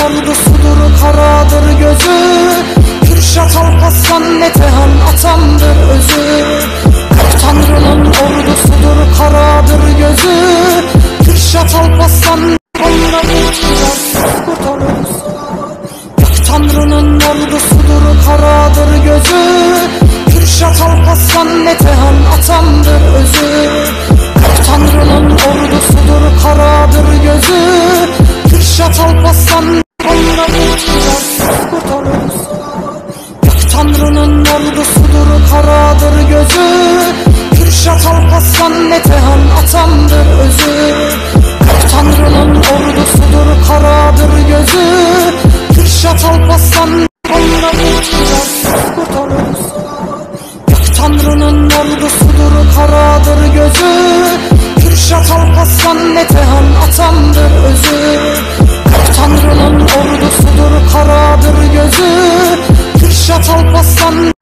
ordusudur, karadır gözü. Kürşat Alparslan Metehan atamdır özü. Gök Tanrı'nın ordusudur, karadır gözü. Kürşat Alparslan kurtarırız. Gök Tanrı'nın ordusudur, karadır gözü. Kürşat Alparslan Metehan atamdır özü. Gök Tanrı'nın ordusudur, karadır gözü. Kürşat Alparslan kurtarırız. Gök Tanrı'nın ordusudur, karadır gözü. Kürşat Alparslan Metehan atamdır özü. Gök Tanrı'nın ordusudur, karadır gözü. Kürşat Alparslan kurtarırız. Gök Tanrı'nın ordusudur, karadır gözü. Kürşat Alparslan Metehan atamdır özü. Gök Tanrı'nın ordusudur, karadır gözü. Kürşat Alparslan